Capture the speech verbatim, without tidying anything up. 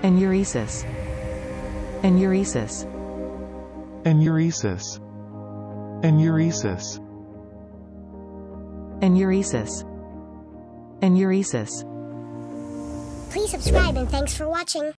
anuresis, anuresis, anuresis, anuresis, anuresis, anuresis. Please subscribe and thanks for watching.